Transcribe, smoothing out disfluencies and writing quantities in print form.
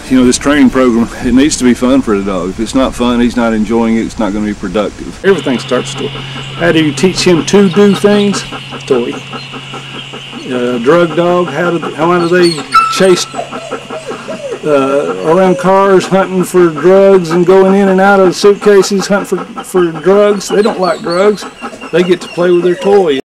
You know, this training program, it needs to be fun for the dog. If it's not fun, he's not enjoying it, it's not going to be productive. Everything starts to, how do you teach him to do things? Toy. Drug dog, how do they chase around cars, hunting for drugs and going in and out of suitcases, hunting for drugs? They don't like drugs. They get to play with their toy.